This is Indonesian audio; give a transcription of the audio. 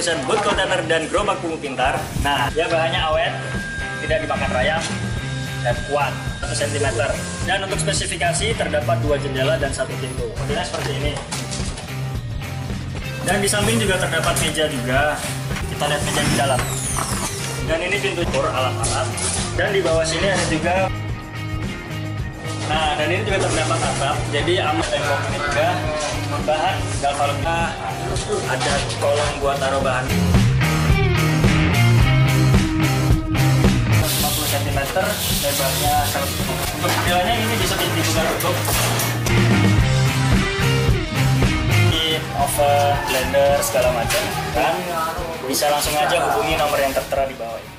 tulisan boot container dan gerobak pungu pintar. Nah, dia bahannya awet, tidak dimakan rayap, dan kuat 1 cm. Dan untuk spesifikasi terdapat 2 jendela dan 1 pintu. Modelnya seperti ini. Dan di samping juga terdapat meja juga. Kita lihat meja di dalam. Dan ini pintu alat-alat. Dan di bawah sini ada juga. Nah, dan ini juga terdapat atap. Jadi amat tembok ini juga bahan galvalume. Ada kolong buat taruh bahan. 50 cm, lebarnya 100. Untuk modelnya ini bisa dibuka tutup. Oven, blender, segala macam. Dan bisa langsung aja hubungi nomor yang tertera di bawah ini.